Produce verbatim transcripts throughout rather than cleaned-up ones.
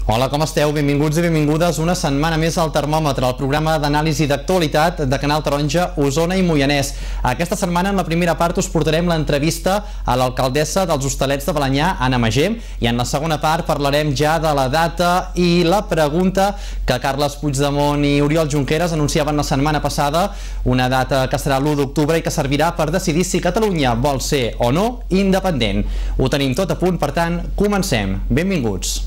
Hola, com esteu? Benvinguts i benvingudes una setmana més al Termòmetre, el programa d'anàlisi d'actualitat de Canal Taronja, Osona i Moianès. Aquesta setmana, en la primera part, us portarem l'entrevista a l'alcaldessa dels Hostalets de Balenyà, Anna Magem, i en la segona part parlarem ja de la data i la pregunta que Carles Puigdemont i Oriol Junqueras anunciaven la setmana passada, una data que serà l'u d'octubre i que servirà per decidir si Catalunya vol ser o no independent. Ho tenim tot a punt, per tant, comencem. Benvinguts.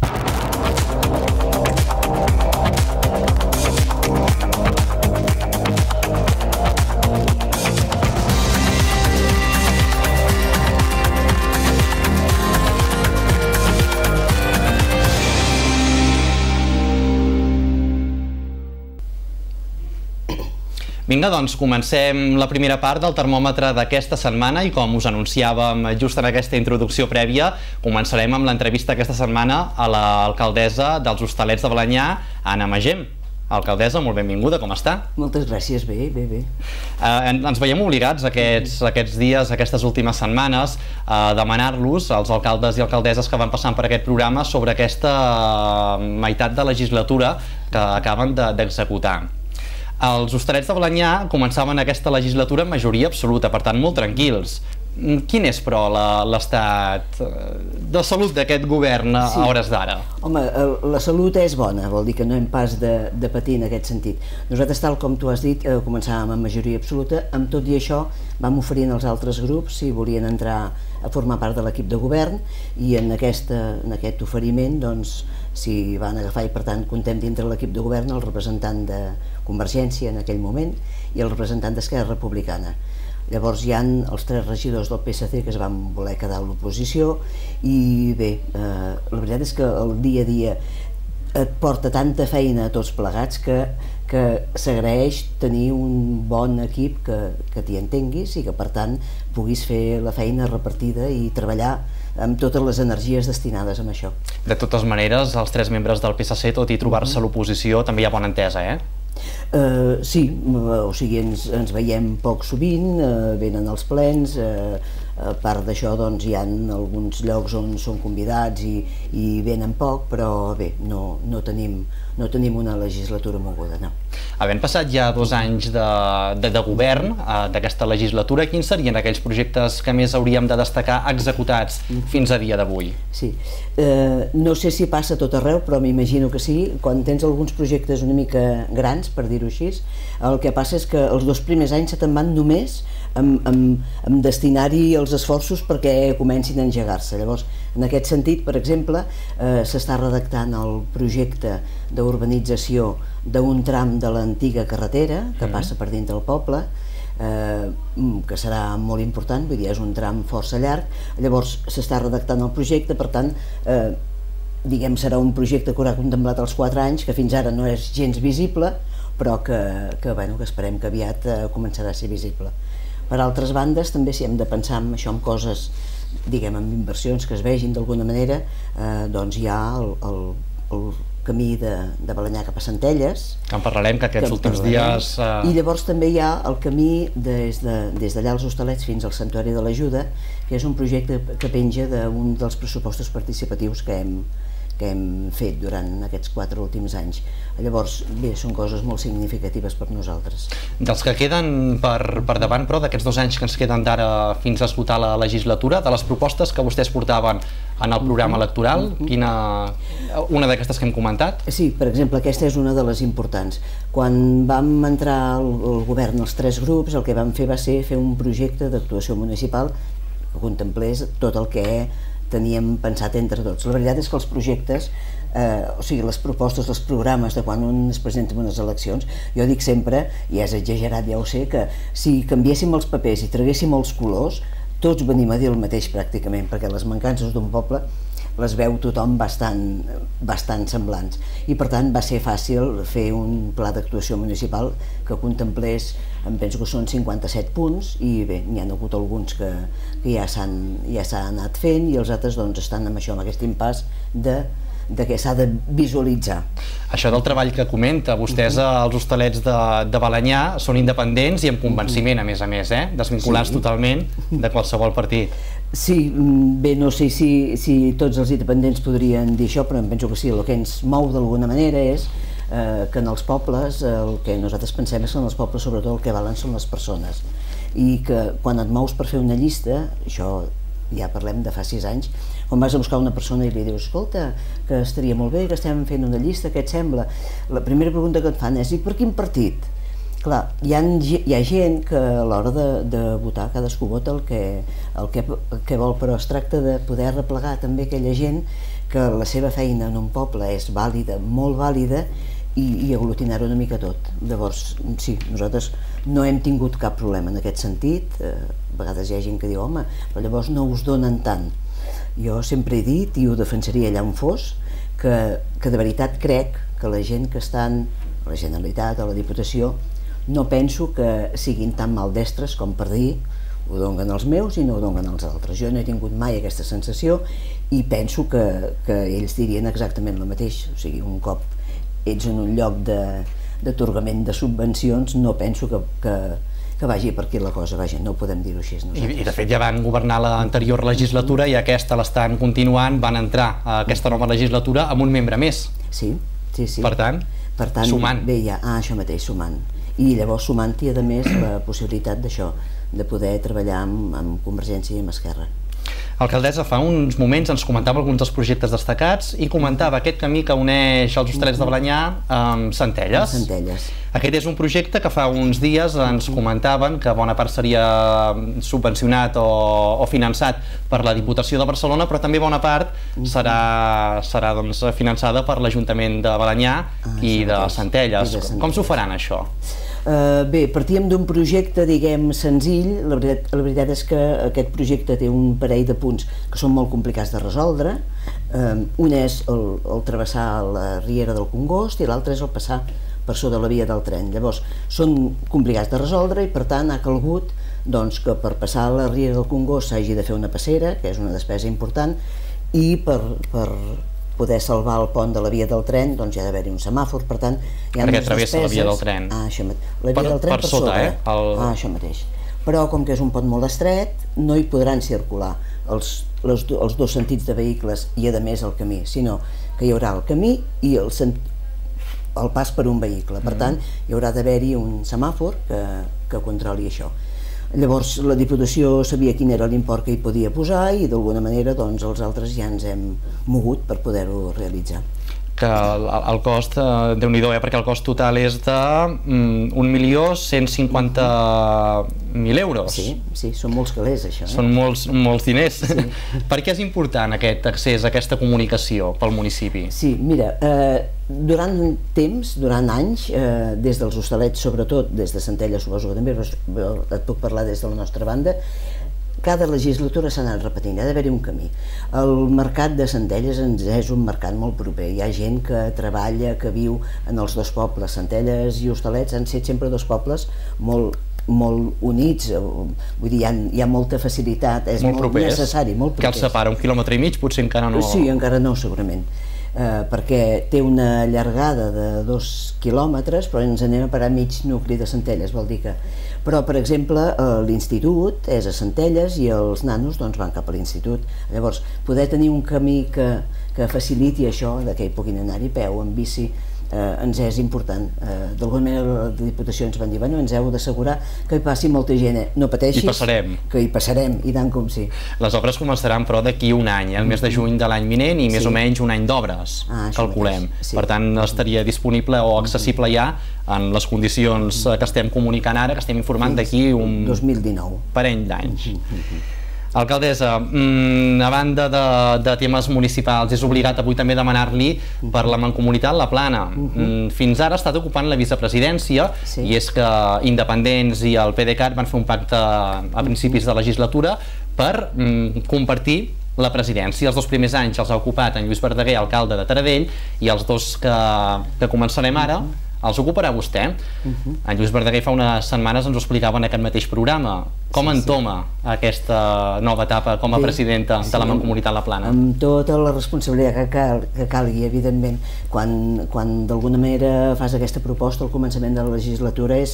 Vinga, doncs comencem la primera part del termòmetre d'aquesta setmana i com us anunciàvem just en aquesta introducció prèvia, començarem amb l'entrevista aquesta setmana a l'alcaldessa dels Hostalets de Balenyà, Anna Magem. Alcaldessa, molt benvinguda, com està? Moltes gràcies, bé, bé, bé. Eh, ens veiem obligats aquests, aquests dies, aquestes últimes setmanes, a demanar-los als alcaldes i alcaldesses que van passant per aquest programa sobre aquesta meitat de legislatura que acaben d'executar. Els Hostalets de Balenyà començaven aquesta legislatura amb majoria absoluta, per tant molt tranquils. Quin és, però, l'estat de salut d'aquest govern a hores d'ara? Home, la salut és bona, vol dir que no hem pas de, de patir en aquest sentit. Nosaltres, tal com tu has dit, començàvem amb majoria absoluta, amb tot i això vam oferir als altres grups si volien entrar a formar part de l'equip de govern i en, aquesta, en aquest oferiment, doncs, si van agafar i per tant comptem dintre l'equip de govern el representant de Convergència en aquell moment i el representant d'Esquerra Republicana. Llavors hi ha els tres regidors del P S C que es van voler quedar a l'oposició i bé, eh, la veritat és que el dia a dia et porta tanta feina a tots plegats que, que s'agraeix tenir un bon equip que, que t'hi entenguis i que per tant puguis fer la feina repartida i treballar amb totes les energies destinades a això. De totes maneres, els tres membres del P S C, tot i trobar-se a l'oposició, també hi ha bona entesa, eh? Uh, sí, o sigui, ens, ens veiem poc sovint, uh, venen als plens, uh, a part d'això doncs hi ha alguns llocs on són convidats i, i venen poc, però bé, no, no, tenim, no tenim una legislatura moguda, no. Havent passat ja dos anys de, de, de govern uh, d'aquesta legislatura, quins serien aquells projectes que més hauríem de destacar executats fins a dia d'avui? Sí, uh, no sé si passa a tot arreu, però m'imagino que sí. Quan tens alguns projectes una mica grans, per dir-ho així, el que passa és que els dos primers anys se te'n van només amb, amb, amb destinar-hi els esforços perquè comencin a engegar-se. Llavors, en aquest sentit, per exemple, eh, s'està redactant el projecte d'urbanització d'un tram de l'antiga carretera que passa per dintre del poble, eh, que serà molt important, vull dir, és un tram força llarg. Llavors s'està redactant el projecte, per tant, eh, diguem, serà un projecte que haurà contemplat els quatre anys, que fins ara no és gens visible, però que, que, bueno, que esperem que aviat eh, començarà a ser visible. Per altres bandes, també si hem de pensar en això, en coses, diguem, en inversions que es vegin d'alguna manera, eh, doncs hi ha el, el, el camí de, de Balenyà cap a Centelles. Que en parlarem, que aquests que últims parlarem. dies... Uh... I llavors també hi ha el camí des d'allà de, des als Hostalets fins al Santuari de l'Ajuda, que és un projecte que penja d'un dels pressupostos participatius que hem, que hem fet durant aquests quatre últims anys. Llavors, bé, són coses molt significatives per nosaltres. Dels que queden per, per davant, però, d'aquests dos anys que ens queden d'ara fins a esgotar la legislatura, de les propostes que vostès portaven en el programa electoral, quina, una d'aquestes que hem comentat? Sí, per exemple, aquesta és una de les importants. Quan vam entrar al, al govern els tres grups, el que vam fer va ser fer un projecte d'actuació municipal que contemplés tot el que teníem pensat entre tots. La veritat és que els projectes, eh, o sigui, les propostes, els programes de quan un es presenta en unes eleccions, jo dic sempre, i és exagerat, ja ho sé, que si canviéssim els papers i traguéssim els colors, tots venim a dir el mateix pràcticament, perquè les mancances d'un poble les veu tothom bastant, bastant semblants. I per tant va ser fàcil fer un pla d'actuació municipal que contemplés, em penso que són cinquanta-set punts, i bé, n'hi ha hagut alguns que, que ja s'han ja s'han anat fent i els altres doncs estan amb això, amb aquest impàs de de què s'ha de visualitzar. Això del treball que comenta, vostès als Hostalets de, de Balenyà són independents i amb convenciment, a més a més, eh? Desvinculats sí. totalment de qualsevol partit. Sí, bé, no sé si, si tots els independents podrien dir això, però em penso que sí, el que ens mou d'alguna manera és eh, que en els pobles, el que nosaltres pensem és que en els pobles sobretot el que valen són les persones, i que quan et mous per fer una llista, això ja parlem de fa sis anys, quan vas a buscar una persona i li dius escolta, que estaria molt bé que estem fent una llista, què et sembla? La primera pregunta que et fan és i per quin partit? Clar, hi ha, hi ha gent que a l'hora de, de votar cadascú vota el que, el, que, el que vol, però es tracta de poder replegar també aquella gent que la seva feina en un poble és vàlida, molt vàlida, i, i aglutinar-ho una mica tot. Llavors, sí, nosaltres no hem tingut cap problema en aquest sentit. Eh, a vegades hi ha gent que diu, home, però llavors no us donen tant. Jo sempre he dit, i ho defensaria allà on fos, que, que de veritat crec que la gent que estan a la Generalitat, a la Diputació, no penso que siguin tan maldestres com per dir ho donen els meus i no ho donen els altres. Jo no he tingut mai aquesta sensació i penso que, que ells dirien exactament el mateix. O sigui, un cop ets en un lloc d'atorgament de, de subvencions, no penso que, que, que vagi per aquí la cosa, vaja, no ho podem dir-ho així. I, I de fet ja van governar l'anterior legislatura i aquesta l'estan continuant, van entrar a aquesta nova legislatura amb un membre més. Sí, sí, sí. Per tant, per tant sumant. Bé, ja, ah, això mateix, sumant. I llavors sumant-hi, a més, la possibilitat d'això, de poder treballar amb, amb Convergència i amb Esquerra. Alcaldessa, fa uns moments ens comentava alguns dels projectes destacats i comentava aquest camí que uneix els Hostalets de Balenyà amb Centelles. Centelles. Aquest és un projecte que fa uns dies ens comentaven que bona part seria subvencionat o, o finançat per la Diputació de Barcelona, però també bona part serà, serà doncs, finançada per l'Ajuntament de Balenyà ah, i de Centelles. De Centelles. Com s'ho faran, això? Uh, bé, partíem d'un projecte, diguem, senzill. La veritat, la veritat és que aquest projecte té un parell de punts que són molt complicats de resoldre. Uh, un és el, el travessar la riera del Congost i l'altre és el passar per sota la via del tren. Llavors, són complicats de resoldre i per tant ha calgut doncs, que per passar la riera del Congost s'hagi de fer una passera, que és una despesa important, i per, per poder salvar el pont de la via del tren doncs hi ha d'haver-hi un semàfor, per tant hi ha perquè travessa la via del tren. Ah, això mateix. La via per, del tren per, per sota, sota, eh? El... Ah, això mateix. Però com que és un pont molt estret, no hi podran circular els, els, els dos sentits de vehicles i a més el camí, sinó que hi haurà el camí i el, el pas per un vehicle. Per tant, hi haurà d'haver-hi un semàfor que, que controli això. Llavors la Diputació sabia quin era l'import que hi podia posar i d'alguna manera doncs, els altres ja ens hem mogut per poder-ho realitzar. Que el, el cost, eh, Déu-n'hi-do, eh, perquè el cost total és de mm, un milió cent cinquanta mil euros. Sí, sí, són molts calés, això. Eh? Són molts, molts diners. Sí. Per què és important aquest accés, aquesta comunicació pel municipi? Sí, mira, eh, durant temps, durant anys, eh, des dels Hostalets, sobretot des de Centelles, suposo que també, però et puc parlar des de la nostra banda, cada legislatura s'ha anat repetint, ha d'haver-hi un camí. El mercat de Centelles ens és un mercat molt proper, hi ha gent que treballa, que viu en els dos pobles. Centelles i Hostalets han estat sempre dos pobles molt molt units, vull dir, hi ha, hi ha molta facilitat, és molt, molt necessari, molt propers. Que els separa un quilòmetre i mig, potser encara no... Sí, encara no, segurament. Eh, perquè té una llargada de dos quilòmetres, però ens anem a parar mig nucli de Centelles, vol dir que... Però, per exemple, eh, l'institut és a Centelles i els nanos doncs, van cap a l'institut. Llavors, poder tenir un camí que, que faciliti això, que hi puguin anar-hi a peu, en bici, eh, ens és important. Eh, D'alguna manera la Diputació ens van dir, bueno, ens heu d'assegurar que hi passi molta gent, eh? No pateixis, hi passarem. Que hi passarem, i tant com sí. Les obres començaran, però, d'aquí un any, el mes de juny de l'any vinent, i sí. més o menys un any d'obres, ah, calculem. Sí. Per tant, estaria disponible o accessible ja en les condicions que estem comunicant ara, que estem informant d'aquí un dos mil dinou. Parell d'anys. Alcaldessa, a banda de, de temes municipals, és obligat avui també demanar-li per la Mancomunitat La Plana. Fins ara ha estat ocupant la vicepresidència, sí. I és que Independents i el PDeCAT van fer un pacte a principis de legislatura per mm, compartir la presidència. Els dos primers anys els ha ocupat en Lluís Verdaguer, alcalde de Taradell, i els dos que, que començarem ara els ocuparà vostè. Uh-huh. En Lluís Verdaguer fa unes setmanes ens ho explicava en aquest mateix programa. Com sí, entoma sí. aquesta nova etapa com a Bé, presidenta sí, de la Mancomunitat La Plana? Amb tota la responsabilitat que, cal, que calgui, evidentment. Quan, quan d'alguna manera fas aquesta proposta al començament de la legislatura és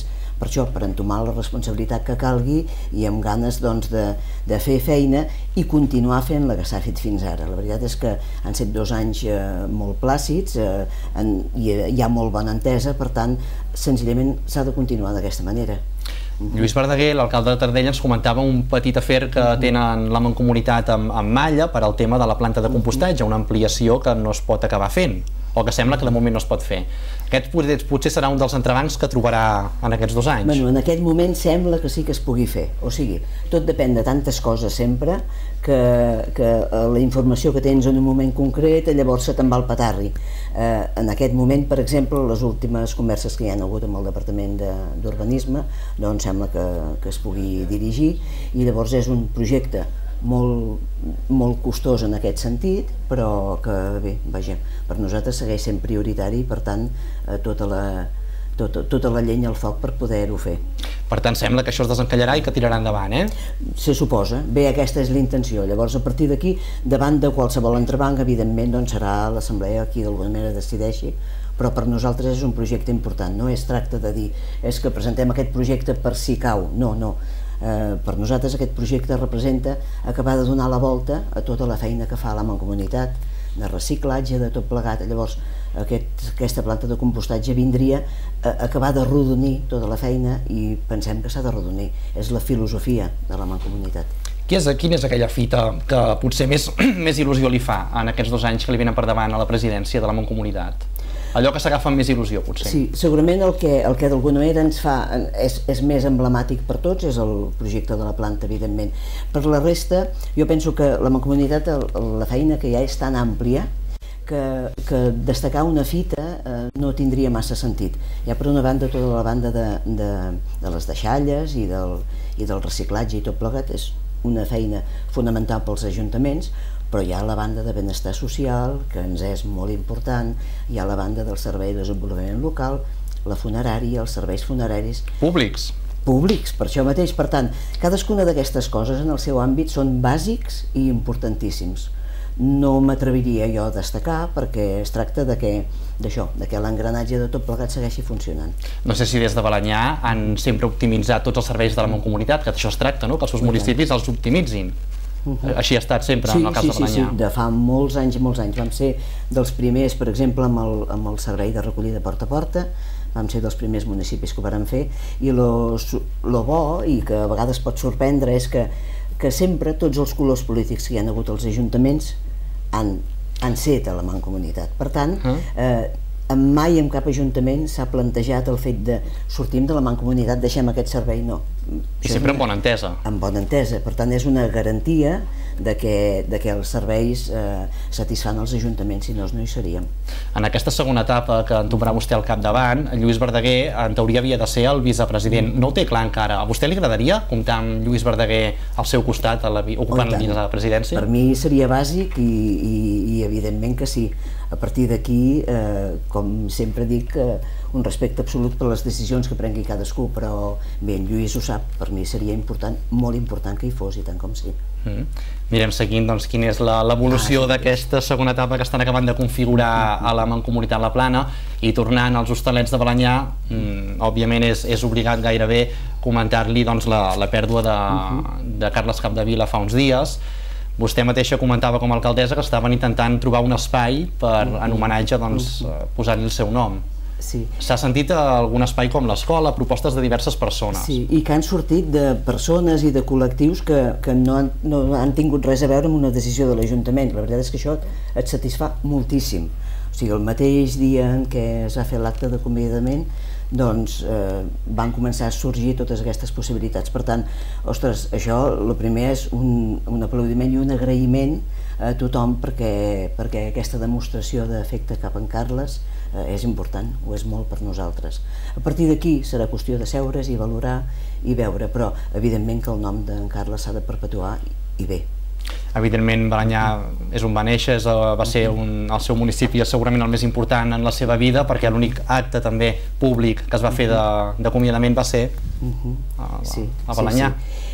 per això, per entomar la responsabilitat que calgui i amb ganes doncs, de, de fer feina i continuar fent la que s'ha fet fins ara. La veritat és que han estat dos anys eh, molt plàcids eh, en, i hi ha molt bona entesa, per tant, senzillament s'ha de continuar d'aquesta manera. Lluís Verdaguer, l'alcalde de Tardella, ens comentava un petit afer que tenen la Mancomunitat amb, amb Malla per al tema de la planta de compostatge, una ampliació que no es pot acabar fent, o que sembla que de moment no es pot fer. Aquest potser, potser serà un dels entrebancs que trobarà en aquests dos anys. Bueno, en aquest moment sembla que sí que es pugui fer, o sigui, tot depèn de tantes coses sempre, que, que la informació que tens en un moment concret llavors se te'n va al petarri. Eh, en aquest moment, per exemple, les últimes converses que hi ha hagut amb el Departament d'Urbanisme, doncs sembla que, que es pugui dirigir, i llavors és un projecte molt, molt costós en aquest sentit, però que bé, vaja, per nosaltres segueix sent prioritari i per tant eh, tota, la, tota, tota la llenya al foc per poder-ho fer. Per tant, sembla que això es desencallarà i que tirarà endavant, eh? Se suposa. Bé, aquesta és la intenció. Llavors, a partir d'aquí, davant de qualsevol entrebanc, evidentment, doncs serà l'Assemblea qui d'alguna manera decideixi, però per nosaltres és un projecte important. No es tracta de dir, és que presentem aquest projecte per si cau. No, no. Eh, per nosaltres aquest projecte representa acabar de donar la volta a tota la feina que fa la Mancomunitat, de reciclatge, de tot plegat. Llavors aquest, aquesta planta de compostatge vindria a acabar de rodonir tota la feina i pensem que s'ha de rodonir. És la filosofia de la Mancomunitat. Quina és aquella fita que potser més, més il·lusió li fa en aquests dos anys que li venen per davant a la presidència de la Mancomunitat? Allò que s'agafa amb més il·lusió, potser. Sí, segurament el que, el que d'alguna manera ens fa, és, és més emblemàtic per tots, és el projecte de la planta, evidentment. Per la resta, jo penso que la Mancomunitat, la feina que hi ha és tan àmplia que, que destacar una fita eh, no tindria massa sentit. Hi ha per una banda tota la banda de, de, de les deixalles i del, i del reciclatge i tot plegat, és una feina fonamental pels ajuntaments, però hi ha la banda de benestar social, que ens és molt important, hi ha la banda del servei de desenvolupament local, la funerària, els serveis funeraris... Públics. Públics, per això mateix. Per tant, cadascuna d'aquestes coses en el seu àmbit són bàsics i importantíssims. No m'atreviria jo a destacar perquè es tracta de que, d'això, de que l'engranatge de tot plegat segueixi funcionant. No sé si des de Balenyà han sempre optimitzat tots els serveis de la Mancomunitat, que d'això es tracta, no? Que els seus municipis els optimitzin. Uh-huh. Així ha estat sempre, sí, en el cas sí, de Balenyà. Sí, sí, de fa molts anys i molts anys. Vam ser dels primers, per exemple, amb el, amb el servei de recollida porta a porta, vam ser dels primers municipis que ho varen fer, i lo, lo bo, i que a vegades pot sorprendre, és que, que sempre tots els colors polítics que hi ha hagut als ajuntaments han, han set a la Mancomunitat. Per tant, uh-huh. eh, mai en cap ajuntament s'ha plantejat el fet de sortim de la Mancomunitat, deixem aquest servei, no. I sempre amb bona entesa. Amb bona entesa, per tant és una garantia de que, de que els serveis eh, satisfan els ajuntaments, si no, no hi seríem. En aquesta segona etapa que en tomarà vostè al capdavant, Lluís Verdaguer en teoria havia de ser el vicepresident. No ho té clar encara. A vostè li agradaria comptar amb Lluís Verdaguer al seu costat, a la, ocupant la vicepresidència? Per mi seria bàsic i, i, i evidentment que sí. A partir d'aquí, eh, com sempre dic, eh, un respecte absolut per les decisions que prengui cadascú, però bé, en Lluís ho sap, per mi seria important, molt important que hi fos, i tant com sí. Mm. Mirem seguint doncs, quina és l'evolució ah, d'aquesta segona etapa que estan acabant de configurar a la Mancomunitat La Plana, i tornant als Hostalets de Balenyà, mm, òbviament és, és obligat gairebé comentar-li doncs, la, la pèrdua de, de Carles Capdevila fa uns dies. Vostè mateixa comentava com a alcaldessa que estaven intentant trobar un espai per, en homenatge, doncs, posar-li el seu nom. Sí. S'ha sentit algun espai com l'escola, propostes de diverses persones. Sí, i que han sortit de persones i de col·lectius que, que no, han, no han tingut res a veure amb una decisió de l'Ajuntament. La veritat és que això et satisfà moltíssim. O sigui, el mateix dia en què es va fer l'acte d'acomiadament, doncs eh, van començar a sorgir totes aquestes possibilitats. Per tant, ostres, això el primer és un, un aplaudiment i un agraïment a tothom perquè, perquè aquesta demostració d'afecte cap en Carles eh, és important, ho és molt per nosaltres. A partir d'aquí serà qüestió de seure's i valorar i veure, però evidentment que el nom d'en Carles s'ha de perpetuar i bé. Evidentment, Balenyà és on va néixer, és, va ser un, el seu municipi segurament el més important en la seva vida, perquè l'únic acte també públic que es va fer d'acomiadament va ser a, a Balenyà. Sí, sí.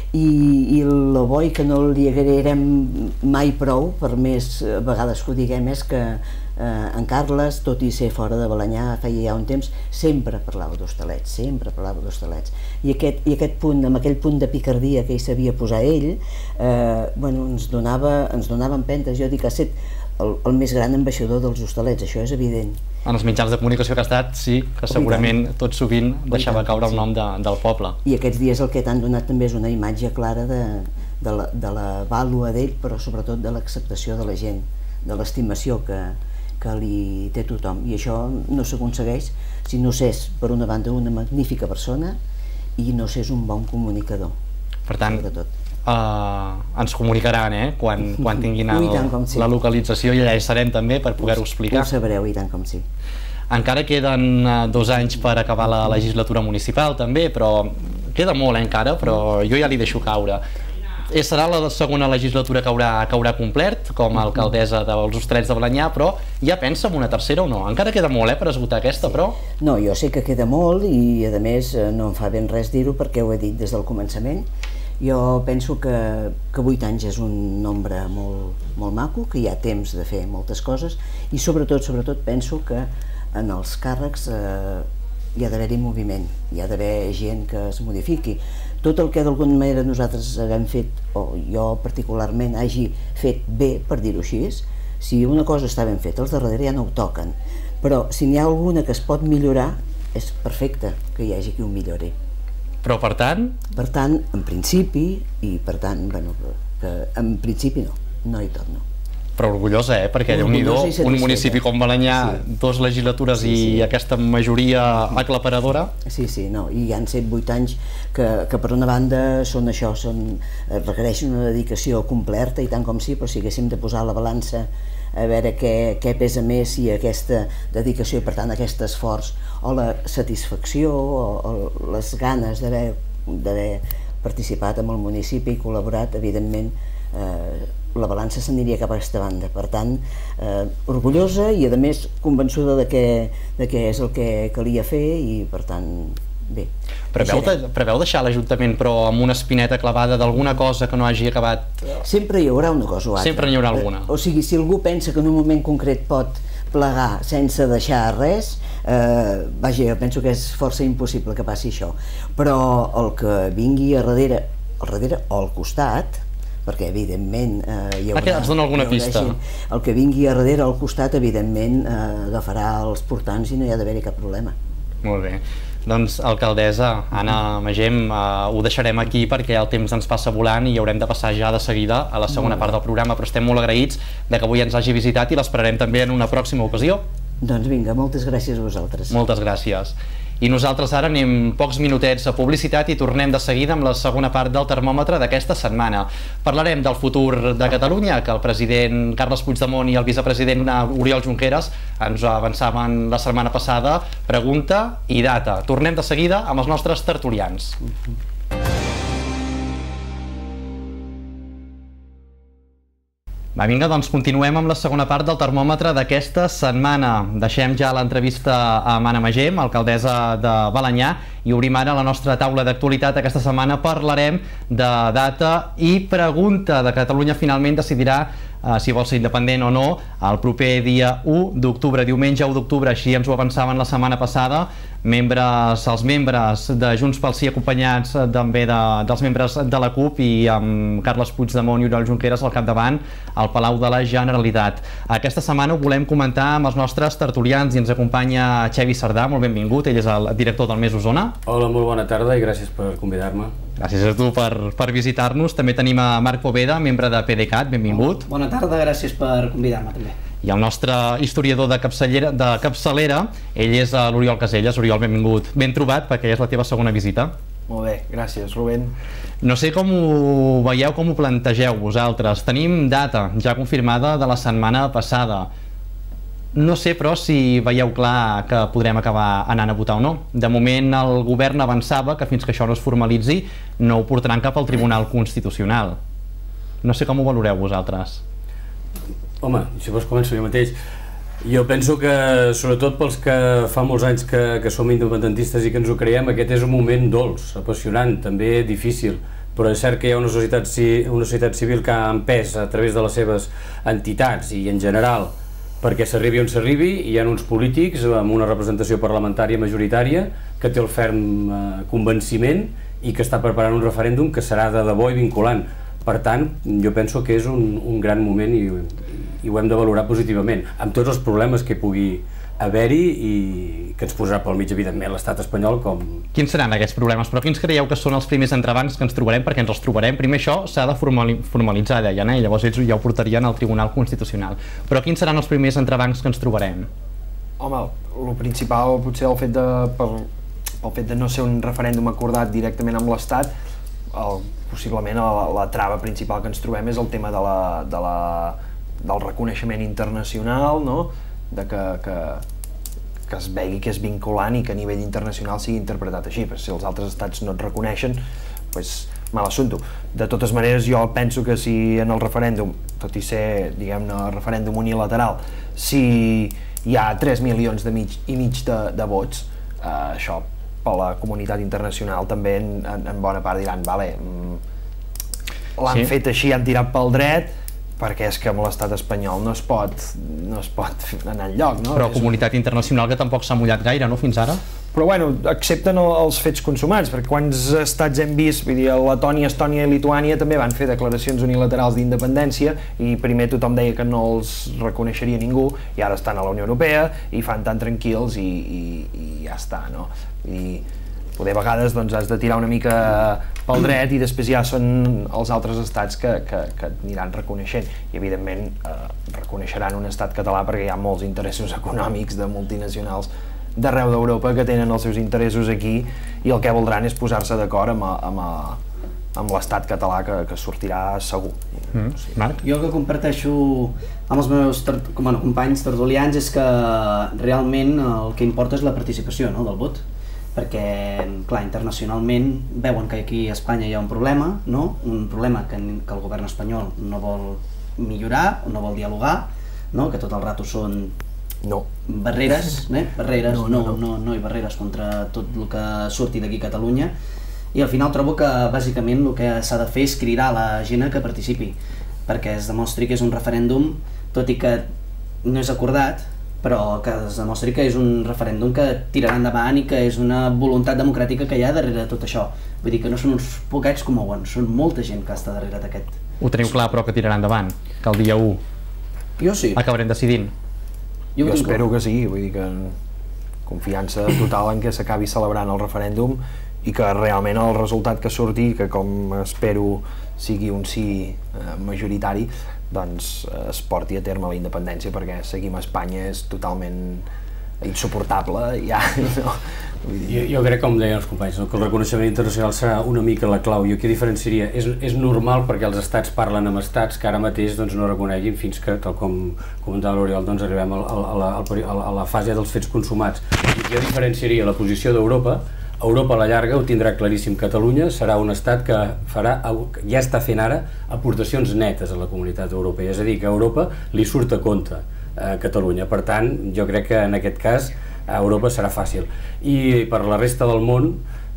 i, i el bo i que no li agrairem mai prou, per més vegades que ho diguem, és que eh, en Carles, tot i ser fora de Balenyà, feia ja un temps, sempre parlava d'hostalets, sempre parlava d'hostalets. I aquest, i aquest punt, amb aquell punt de picardia que hi sabia posar ell, eh, bueno, ens donava, ens donava empentes. Jo dic que ha estat el, el més gran ambaixador dels hostalets, això és evident. En els mitjans de comunicació que ha estat, sí, que segurament tot sovint deixava caure el nom de, del poble. I aquests dies el que t'han donat també és una imatge clara de, de, la, de la vàlua d'ell, però sobretot de l'acceptació de la gent, de l'estimació que, que li té tothom. I això no s'aconsegueix si no s'és, per una banda, una magnífica persona i no s'és un bon comunicador. Per tant, Uh, ens comunicaran eh? quan, quan tinguin el, sí. la localització, i allà hi serem també per poder-ho explicar. Ho sabreu, i tant com sí. Encara queden uh, dos anys per acabar la legislatura municipal també, però queda molt eh, encara, però jo ja li deixo caure. Eh, serà la segona legislatura que haurà, que haurà complert com a alcaldessa dels Hostalets de Balenyà, però ja pensa en una tercera o no? Encara queda molt eh, per esgotar aquesta, però... No, jo sé que queda molt i a més no em fa ben res dir-ho perquè ho he dit des del començament. Jo penso que, que vuit anys és un nombre molt, molt maco, que hi ha temps de fer moltes coses i sobretot, sobretot penso que en els càrrecs eh, hi ha d'haver-hi moviment, hi ha d'haver gent que es modifiqui. Tot el que d'alguna manera nosaltres haguem fet, o jo particularment hagi fet bé, per dir-ho així, si una cosa està ben feta, els de darrere ja no ho toquen, però si n'hi ha alguna que es pot millorar, és perfecte que hi hagi qui ho millori. Però per tant? Per tant, en principi, i per tant, bueno, que en principi no, no hi tot no. Però orgullosa, eh? Perquè Déu-n'hi-do, un municipi com Balenyà, sí. Dos legislatures sí, sí. I aquesta majoria aclaparadora. Sí, sí, no, i han set vuit anys que, que per una banda són això, són, requereixen una dedicació completa i tant com sí, però si haguéssim de posar la balança a veure què, què pesa més, si aquesta dedicació i per tant aquest esforç o la satisfacció o, o les ganes d'haver participat amb el municipi i col·laborat, evidentment eh, la balança s'aniria cap a aquesta banda. Per tant, eh, orgullosa i a més convençuda de què de què és el que calia fer i per tant, bé. Preveu, de, preveu deixar l'Ajuntament però amb una espineta clavada d'alguna cosa que no hagi acabat? Sempre hi haurà una cosa o altra. Sempre n'hi haurà alguna. O sigui, si algú pensa que en un moment concret pot plegar sense deixar res, eh, vaja, jo penso que és força impossible que passi això. Però el que vingui a darrere, al darrere o al costat, perquè evidentment eh, hi haurà... Ah, ens dona alguna pista. Gent, el que vingui a darrere al costat, evidentment, eh, agafarà els portants i no hi ha d'haver-hi cap problema. Molt bé. Doncs, alcaldessa Anna Magem, eh, ho deixarem aquí perquè el temps ens passa volant i haurem de passar ja de seguida a la segona part del programa, però estem molt agraïts de que avui ens hagi visitat i l'esperarem també en una pròxima ocasió. Doncs vinga, moltes gràcies a vosaltres. Moltes gràcies. I nosaltres ara anem pocs minutets a publicitat i tornem de seguida amb la segona part del termòmetre d'aquesta setmana. Parlarem del futur de Catalunya, que el president Carles Puigdemont i el vicepresident Oriol Junqueras ens avançaven la setmana passada. Pregunta i data. Tornem de seguida amb els nostres tertulians. Va, vinga, doncs continuem amb la segona part del termòmetre d'aquesta setmana. Deixem ja l'entrevista a Anna Magem, alcaldessa de Balenyà, i obrim ara la nostra taula d'actualitat. Aquesta setmana parlarem de data i pregunta. De Catalunya finalment decidirà eh, si vol ser independent o no el proper dia u d'octubre, diumenge u d'octubre, així ens ho avançaven la setmana passada. Membres, els membres de Junts pel Sí acompanyats també de, dels membres de la CUP i amb Carles Puigdemont i Oriol Junqueras al capdavant al Palau de la Generalitat. Aquesta setmana ho volem comentar amb els nostres tertulians i ens acompanya Xevi Sardà, molt benvingut, ell és el director del Mes Osona. Hola, molt bona tarda i gràcies per convidar-me. Gràcies a tu per, per visitar-nos. També tenim a Marc Poveda, membre de PDeCAT, benvingut. Oh, bona tarda, gràcies per convidar-me també. I el nostre historiador de capçalera, de capçalera ell és l'Oriol Caselles. Oriol, benvingut. Ben trobat, perquè és la teva segona visita. Molt bé, gràcies, Rubén. No sé com ho veieu, com ho plantegeu vosaltres. Tenim data ja confirmada de la setmana passada. No sé, però, si veieu clar que podrem acabar anant a votar o no. De moment, el govern avançava que fins que això no es formalitzi no ho portaran cap al Tribunal Constitucional. No sé com ho valoreu vosaltres. Home, si vols començo jo mateix. Jo penso que, sobretot pels que fa molts anys que, que som independentistes i que ens ho creiem, aquest és un moment dolç, apassionant, també difícil, però és cert que hi ha una societat, una societat civil que ha empès a través de les seves entitats i en general perquè s'arribi on s'arribi, i hi ha uns polítics amb una representació parlamentària majoritària que té el ferm eh, convenciment i que està preparant un referèndum que serà de debò i vinculant. Per tant, jo penso que és un, un gran moment i, i ho hem de valorar positivament, amb tots els problemes que pugui haver-hi i que ens posarà pel mig, evidentment, l'estat espanyol com... Quins seran aquests problemes? Però quins creieu que són els primers entrebancs que ens trobarem? Perquè ens els trobarem. Primer això s'ha de formalitzar, deien, eh? Llavors ells ja ho portarien al Tribunal Constitucional. Però quins seran els primers entrebancs que ens trobarem? Home, el principal potser el fet de, per, pel fet de no ser un referèndum acordat directament amb l'Estat, possiblement la, la trava principal que ens trobem és el tema de la, de la, del reconeixement internacional, no? de que, que, que es vegi que és vinculant i que a nivell internacional sigui interpretat així, perquè si els altres estats no et reconeixen, pues, mal assumpte. De totes maneres, jo penso que si en el referèndum, tot i ser, diguem-ne, referèndum unilateral, si hi ha tres milions de mig, i mig de, de vots, eh, això per la comunitat internacional també en, en, en bona part diran, vale, l'han sí. fet així, han tirat pel dret, perquè és que amb l'estat espanyol no es pot, no es pot anar enlloc, no? Però comunitat internacional que tampoc s'ha mullat gaire, no, fins ara? Però bueno, accepten els fets consumats, perquè quants estats hem vist, vull dir, Letònia, Estònia i Lituània també van fer declaracions unilaterals d'independència i primer tothom deia que no els reconeixeria ningú i ara estan a la Unió Europea i fan tan tranquils i, i, i ja està, no? I poder a vegades doncs, has de tirar una mica pel dret i després ja són els altres estats que, que, que aniran reconeixent i evidentment eh, reconeixeran un estat català perquè hi ha molts interessos econòmics de multinacionals d'arreu d'Europa que tenen els seus interessos aquí i el que voldran és posar-se d'acord amb, amb, amb l'estat català que, que sortirà segur. Mm. Sí. Marc? Jo el que comparteixo amb els meus bueno, companys tertulians és que realment el que importa és la participació, no?, del vot, perquè, clar, internacionalment veuen que aquí a Espanya hi ha un problema, no? Un problema que, que el govern espanyol no vol millorar, no vol dialogar, no? Que tot el rato són no. barreres, eh? barreres no, no, no, no, no hi barreres contra tot el que surti d'aquí a Catalunya, i al final trobo que bàsicament el que s'ha de fer és cridar la gent a que participi, perquè es demostri que és un referèndum, tot i que no és acordat, però que es demostri que és un referèndum que tirarà endavant i que és una voluntat democràtica que hi ha darrere de tot això. Vull dir que no són uns poquets com mouen, són molta gent que està darrere d'aquest. Ho teniu clar, però, que tirarà endavant, que el dia u jo sí. acabarem decidint? Jo, jo espero clar. que sí, vull dir que confiança total en què s'acabi celebrant el referèndum i que realment el resultat que surti, que com espero sigui un sí eh, majoritari, doncs es porti a terme la independència, perquè seguim a Espanya és totalment insuportable, ja, no? Vull dir... jo, jo crec, com deien els companys, no? que el reconeixement internacional serà una mica la clau. Jo què diferenciaria? És, és normal perquè els estats parlen amb estats que ara mateix doncs, no reconeguin fins que, tal com comentava l'Oriol, doncs arribem a, a, a, la, a la fase dels fets consumats. I jo diferenciaria la posició d'Europa. Europa a la llarga ho tindrà claríssim. Catalunya serà un estat que farà, ja està fent ara, aportacions netes a la comunitat europea, és a dir, que a Europa li surt a compte a Catalunya. Per tant, jo crec que en aquest cas a Europa serà fàcil. I per la resta del món,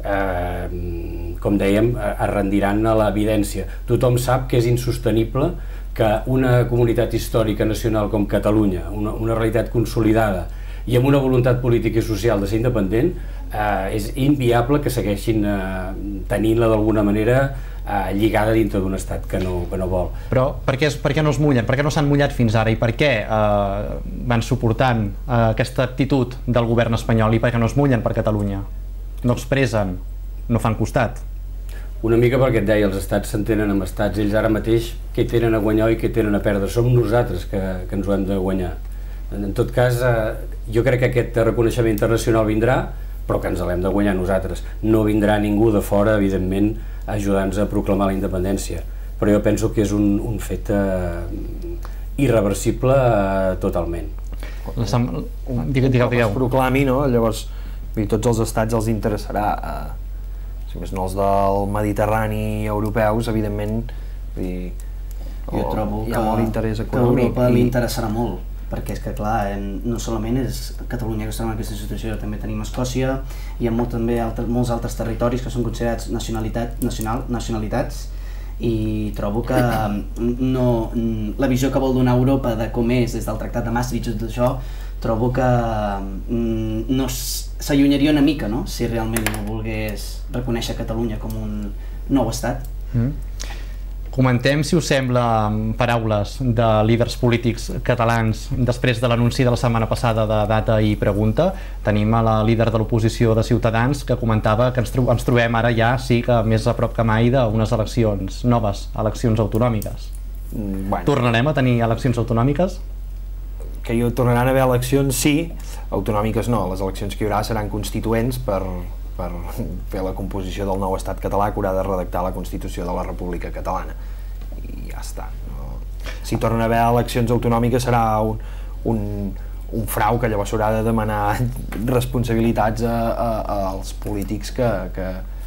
eh, com dèiem, es rendiran a l'evidència. Tothom sap que és insostenible que una comunitat històrica nacional com Catalunya, una, una realitat consolidada i amb una voluntat política i social de ser independent, eh, és inviable que segueixin eh, tenint-la d'alguna manera eh, lligada dintre d'un estat que no, que no vol. Però per què, per què no es mullen? Per què no s'han mullat fins ara? I per què eh, van suportant eh, aquesta actitud del govern espanyol? I per què no es mullen per Catalunya? No expressen, no fan costat? Una mica perquè et deia, els estats s'entenen amb estats, ells ara mateix què tenen a guanyar i què tenen a perdre? Som nosaltres que, que ens ho hem de guanyar. En tot cas, eh, jo crec que aquest reconeixement internacional vindrà, però que ens l'hem de guanyar nosaltres. No vindrà ningú de fora, evidentment, ajudant-nos a proclamar la independència. Però jo penso que és un, un fet eh, irreversible eh, totalment. Sam... Digueu, digueu, digueu. Es proclami, no? Llavors, vull dir, tots els estats els interessarà. Eh, si més no els del Mediterrani europeus, evidentment, vull dir, jo trobo hi ha que, molt interès que a econòmic. Europa i... li interessarà molt. perquè és que clar, no solament és Catalunya que es troba en aquesta situació, també tenim Escòcia, hi ha molt, també altres, molts altres territoris que són considerats nacionalitat, nacional, nacionalitats, i trobo que no, la visió que vol donar Europa de com és des del Tractat de Maastricht i tot això, trobo que no s'allunyaria una mica, no?, si realment no volgués reconèixer Catalunya com un nou estat. Mm. Comentem, si us sembla, paraules de líders polítics catalans després de l'anunci de la setmana passada de data i pregunta. Tenim a la líder de l'oposició de Ciutadans que comentava que ens, tro ens trobem ara ja sí que més a prop que mai d'unes eleccions noves, eleccions autonòmiques. Mm, bueno. Tornarem a tenir eleccions autonòmiques? Que hi tornaran a haver eleccions, sí, autonòmiques no. Les eleccions que hi haurà seran constituents per, per fer la composició del nou estat català que haurà de redactar la Constitució de la República Catalana. I ja està. No? Si tornen a haver eleccions autonòmiques serà un, un, un frau que llavors s'haurà de demanar responsabilitats a, a, als polítics que, que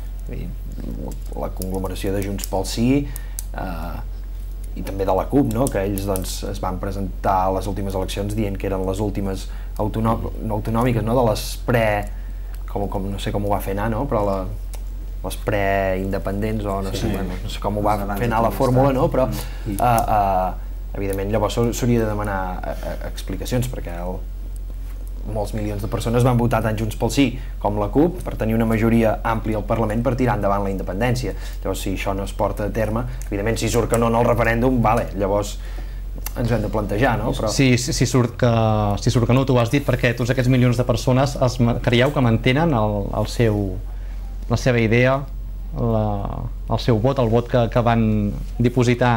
la conglomeració de Junts pel Sí, eh, i també de la CUP, no? Que ells doncs, es van presentar a les últimes eleccions dient que eren les últimes autonò no autonòmiques, no? De les pre... Com, com, no sé com ho va fer anar, no? Però la, les pre-independents, o no, sí, sé, bueno, no sé com ho va fer anar la fórmula, no? Però uh, uh, evidentment llavors s'hauria de demanar uh, explicacions, perquè el, molts milions de persones van votar tant Junts pel Sí com la CUP per tenir una majoria àmplia al Parlament per tirar endavant la independència. Llavors, si això no es porta a terme, evidentment, si surt que no en el referèndum, vale, llavors ens ho hem de plantejar, no? Però... Sí, si, si, surt que, si surt que no, tu ho has dit, perquè tots aquests milions de persones es, creieu que mantenen el, el seu, la seva idea, la, el seu vot, el vot que, que van dipositar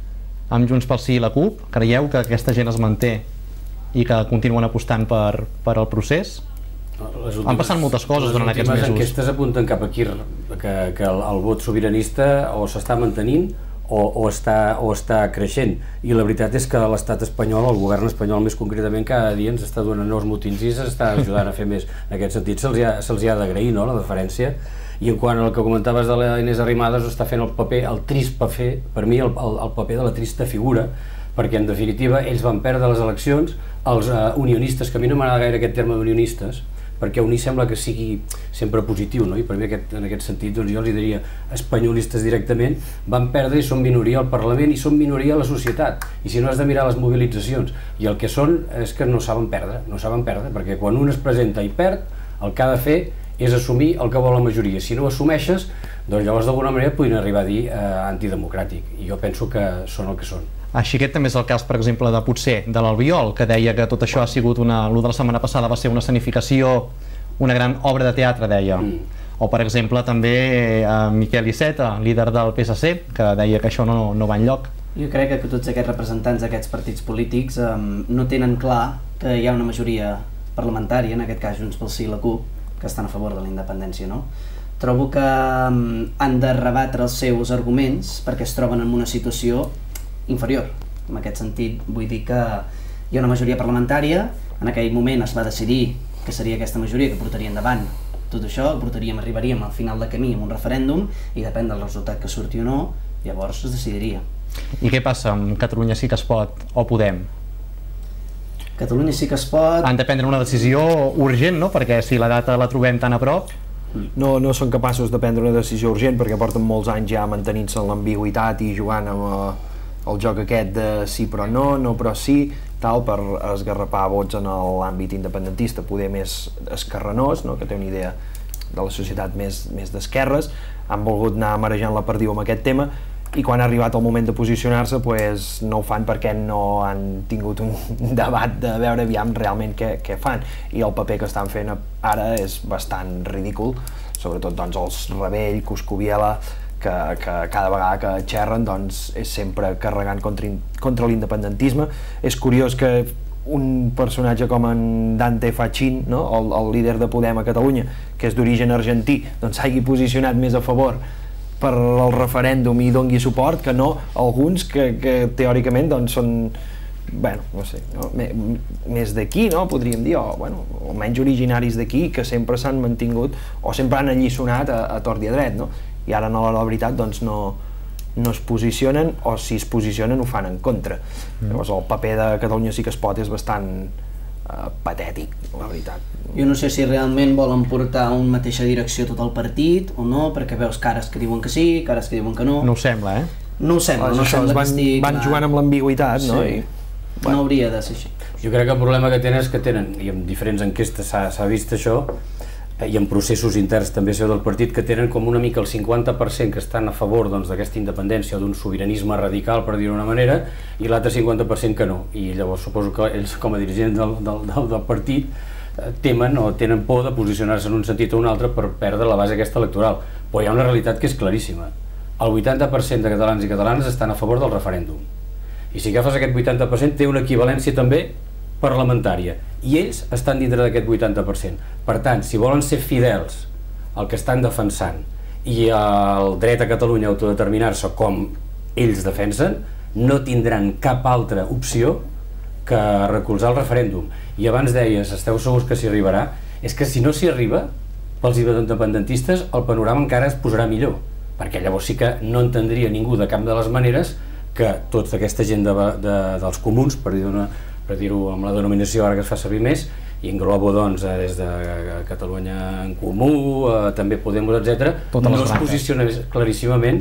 amb Junts pel Sí i la CUP? Creieu que aquesta gent es manté i que continuen apostant per, per al procés? Les últimes, han passat moltes coses durant aquests mesos. Les últimes enquestes apunten cap aquí que, que el, el vot sobiranista o s'està mantenint o, o, està, o està creixent, i la veritat és que l'estat espanyol, el govern espanyol més concretament, cada dia ens està donant nous motins i s'està ajudant a fer més. En aquest sentit se'ls ha, se ha d'agrair, no?, la deferència. I en quant al que comentaves de la Inés Arrimadas, està fent el paper, el trist paper, per mi el, el, el paper de la trista figura, perquè en definitiva ells van perdre les eleccions, els uh, unionistes, que a mi no m'agrada gaire aquest terme d'unionistes, perquè unir sembla que sigui sempre positiu, no? I per mi aquest, en aquest sentit doncs jo els diria espanyolistes directament, van perdre i són minoria al Parlament i són minoria a la societat, i si no has de mirar les mobilitzacions, i el que són és que no saben perdre, no saben perdre, perquè quan un es presenta i perd, el que ha de fer és assumir el que vol la majoria. Si no ho assumeixes, doncs llavors d'alguna manera podrien arribar a dir eh, antidemocràtic, i jo penso que són el que són. Així aquest també és el cas, per exemple, de potser de l'Albiol, que deia que tot això ha sigut una... l'u de la setmana passada va ser una escenificació, una gran obra de teatre, deia. Mm. O, per exemple, també a Miquel Iceta, líder del P S C, que deia que això no, no va enlloc. Jo crec que tots aquests representants d'aquests partits polítics eh, no tenen clar que hi ha una majoria parlamentària, en aquest cas Junts pel Sí i la CUP, que estan a favor de la independència, no? Trobo que eh, han de rebatre els seus arguments perquè es troben en una situació inferior. En aquest sentit, vull dir que hi ha una majoria parlamentària, en aquell moment es va decidir que seria aquesta majoria que portaria endavant tot això, portaríem, arribaríem al final de camí amb un referèndum i depèn del resultat que surti o no, llavors es decidiria. I què passa amb Catalunya sí que es pot o Podem? Catalunya sí que es pot... Han de prendre una decisió urgent, no? Perquè si la data la trobem tan a prop... No, no són capaços de prendre una decisió urgent perquè porten molts anys ja mantenint-se en l'ambigüitat i jugant amb eh, el joc aquest de sí però no, no però sí, tal, per esgarrapar vots en l'àmbit independentista, poder més esquerranós, no? Que té una idea de la societat més, més d'esquerres, han volgut anar marejant la perdiu amb aquest tema, i quan ha arribat el moment de posicionar-se pues, no ho fan perquè no han tingut un debat de veure aviam realment què, què fan, i el paper que estan fent ara és bastant ridícul, sobretot doncs, els Rebell, Coscubiela, que, que cada vegada que xerren doncs, és sempre carregant contra, contra l'independentisme. És curiós que un personatge com en Dante Fachin, no? el, el líder de Podem a Catalunya, que és d'origen argentí, doncs s'hagi posicionat més a favor per el referèndum i dongui suport que no alguns que, que teòricament doncs, són bueno, no sé, no? més d'aquí, no? Podríem dir, o bueno, almenys originaris d'aquí, que sempre s'han mantingut o sempre han alliçonat a, a tort i a dret, no? I ara, a l'hora de la veritat, doncs no, no es posicionen, o si es posicionen ho fan en contra. Mm. Llavors el paper de Catalunya Sí que es pot és bastant uh, patètic, la veritat. Jo no sé si realment volen portar a una mateixa direcció tot el partit o no, perquè veus cares que diuen que sí, cares que diuen que no. No ho sembla, eh? No ho sembla, Doncs no això, sembla van, que estigui van clar. jugant amb l'ambigüitat, no? Sí. I, bueno. No hauria de ser així. Jo crec que el problema que tenen és que tenen, i en diferents enquestes s'ha vist això, i en processos interns també seu del partit, que tenen com una mica el cinquanta per cent que estan a favor d'aquesta independència o d'un sobiranisme radical, per dir-ho d'una manera, i l'altre cinquanta per cent que no. I llavors suposo que ells, com a dirigents del, del, del, del partit, temen o tenen por de posicionar-se en un sentit o un altre per perdre la base aquesta electoral. Però hi ha una realitat que és claríssima. El vuitanta per cent de catalans i catalanes estan a favor del referèndum. I si agafes aquest vuitanta per cent té una equivalència també parlamentària, i ells estan dintre d'aquest vuitanta per cent. Per tant, si volen ser fidels al que estan defensant i al dret a Catalunya a autodeterminar-se com ells defensen, no tindran cap altra opció que recolzar el referèndum. I abans deies, esteu segurs que s'hi arribarà? És que si no s'hi arriba, pels independentistes el panorama encara es posarà millor, perquè llavors sí que no entendria ningú de cap de les maneres que tota aquesta gent de, de, dels comuns, per dir-ho per dir-ho amb la denominació ara que es fa servir més, i englobo doncs des de Catalunya en Comú, eh, també Podemos, etcètera, no es posiciona claríssimament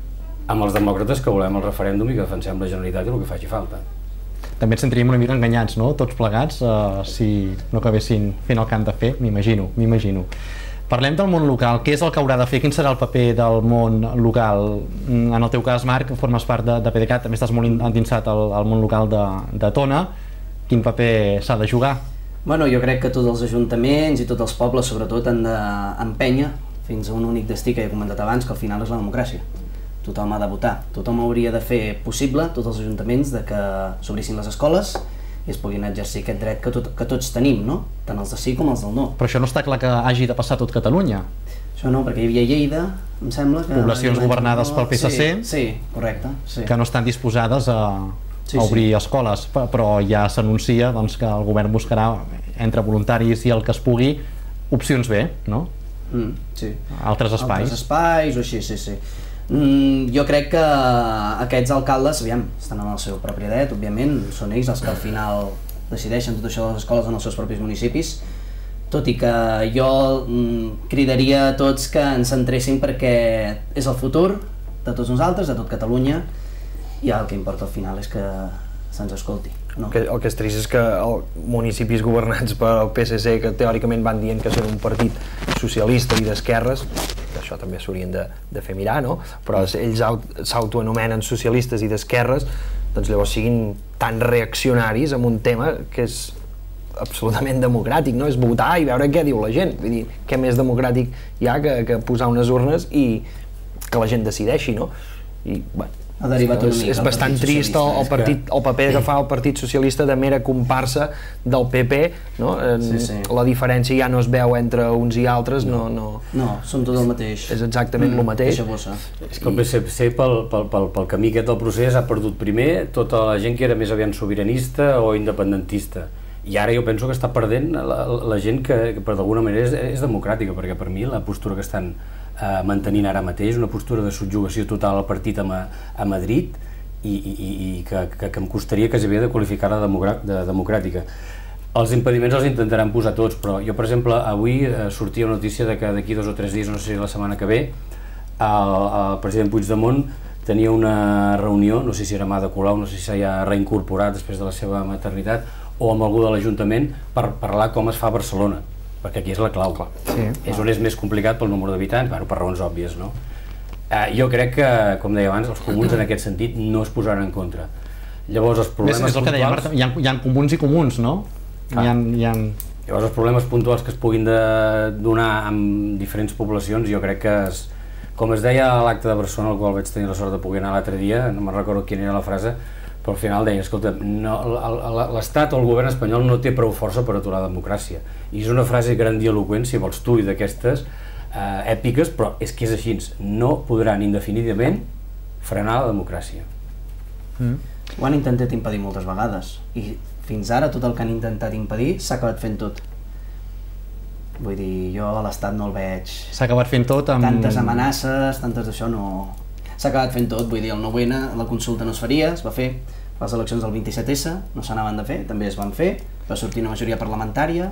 amb els demòcrates que volem el referèndum i que defensem la Generalitat i el que faci falta. També ens sentiríem una mica enganyats, no?, tots plegats, eh, si no acabessin fent el que han de fer, m'imagino, m'imagino. Parlem del món local. Què és el que haurà de fer? Quin serà el paper del món local? En el teu cas, Marc, formes part de, de PDeCAT, també estàs molt endinsat al, al món local de, de Tona. Quin paper s'ha de jugar? Bueno, jo crec que tots els ajuntaments i tots els pobles, sobretot, han d'empènyer fins a un únic destí que he comentat abans, que al final és la democràcia. Tothom ha de votar. Tothom hauria de fer possible, tots els ajuntaments, de que s'obrissin les escoles i es puguin exercir aquest dret que, tot, que tots tenim, no? Tant els de sí com els del no. Però això no està clar que hagi de passar tot Catalunya. Això no, perquè hi havia Lleida, em sembla que... Poblacions governades pel P S C, sí, sí, correcte, sí. Que no estan disposades a, sí, a obrir sí. escoles, però ja s'anuncia doncs, que el govern buscarà, entre voluntaris i el que es pugui, opcions B, no? Mm, sí. Altres espais. Altres espais o així, sí, sí. Mm, jo crec que aquests alcaldes, aviam, estan en el seu propi dret, òbviament, són ells els que al final decideixen tot això de les escoles en els seus propis municipis, tot i que jo mm, cridaria a tots que ens centressin perquè és el futur de tots nosaltres, de tot Catalunya, i el que importa al final és que se'ns escolti. No. El, que, el que és trist és que els municipis governats pel P S C, que teòricament van dient que són un partit socialista i d'esquerres, això també s'haurien de, de fer mirar, no? Però ells s'autoanomenen socialistes i d'esquerres, doncs llavors siguin tan reaccionaris amb un tema que és absolutament democràtic, no? És votar i veure què diu la gent. Vull dir, què més democràtic hi ha que, que posar unes urnes i que la gent decideixi, no? I, bueno, ha derivat una mica és bastant trist el, el, partit, el paper que fa el Partit Socialista de mera comparsa del P P, no? Sí, sí. La diferència ja no es veu entre uns i altres, no... No, no són tot el mateix. És exactament mm, el mateix. És que el P S C pel, pel, pel, pel camí aquest del procés ha perdut primer tota la gent que era més aviat sobiranista o independentista. I ara jo penso que està perdent la, la gent que, que per d'alguna manera és, és democràtica, perquè per mi la postura que estan eh, mantenint ara mateix, una postura de subjugació total al partit a, a Madrid i, i, i que, que, que em costaria que s'havia de qualificar la de democràtica. Els impediments els intentaran posar tots, però jo, per exemple, avui eh, sortia una notícia de que d'aquí dos o tres dies, no sé si la setmana que ve, el, el president Puigdemont tenia una reunió, no sé si era Ada Colau, no sé si s'ha reincorporat després de la seva maternitat, o amb algú de l'Ajuntament per parlar com es fa a Barcelona, perquè aquí és la clau. Sí, és on és més complicat pel número d'habitants, bueno, per raons òbvies, no? Eh, jo crec que, com deia abans, els comuns en aquest sentit no es posaran en contra. Llavors, els problemes és, és el que deia Marta, hi ha, hi ha comuns i comuns, no? Ah. Hi ha, hi ha... Llavors, els problemes puntuals que es puguin de donar amb diferents poblacions, jo crec que, es, com es deia a l'acte de Barcelona, al qual vaig tenir la sort de poder anar l'altre dia, no me'n recordo quina era la frase, però al final deia, escolta, no, l'Estat o el govern espanyol no té prou força per aturar la democràcia. I és una frase grandiloquent, si vols tu, i d'aquestes eh, èpiques, però és que és així, no podran indefinidament frenar la democràcia. Mm. Ho han intentat impedir moltes vegades, i fins ara tot el que han intentat impedir s'ha acabat fent tot. Vull dir, jo a l'Estat no el veig... S'ha acabat fent tot amb... Tantes amenaces, tantes d'això no... s'ha acabat fent tot, vull dir, el nou ene, la consulta no es faria, es va fer, les eleccions del vint-i-set esse no s'anaven de fer, també es van fer, va sortir una majoria parlamentària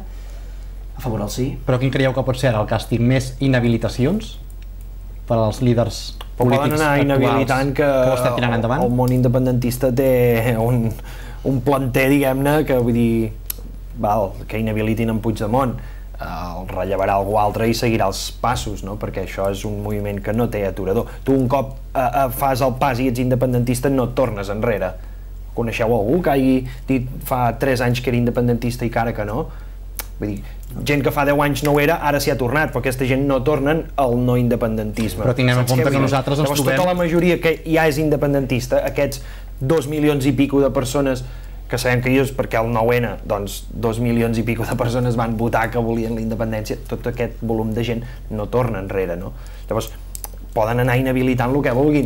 a favor del sí. Però quin creieu que pot ser ara el càstig? Més inhabilitacions per als líders polítics actuals que ho estan tirant endavant? El món independentista té un, un planter, diguem-ne, que vull dir, val, que inhabilitin en Puigdemont, el rellevarà algú altre i seguirà els passos, no? Perquè això és un moviment que no té aturador. Tu un cop eh, fas el pas i ets independentista no et tornes enrere. Coneixeu algú que hagi dit fa tres anys que era independentista i que ara que no? Vull dir, gent que fa deu anys no ho era, ara s'hi ha tornat, però aquesta gent no tornen al no independentisme. Però tinguem en compte que nosaltres ens trobem... Tota la majoria que ja és independentista, aquests dos milions i pico de persones que sabem que és perquè el nou ene, doncs dos milions i pico de persones van votar que volien la independència, tot aquest volum de gent no torna enrere, no? Llavors, poden anar inhabilitant el que vulguin.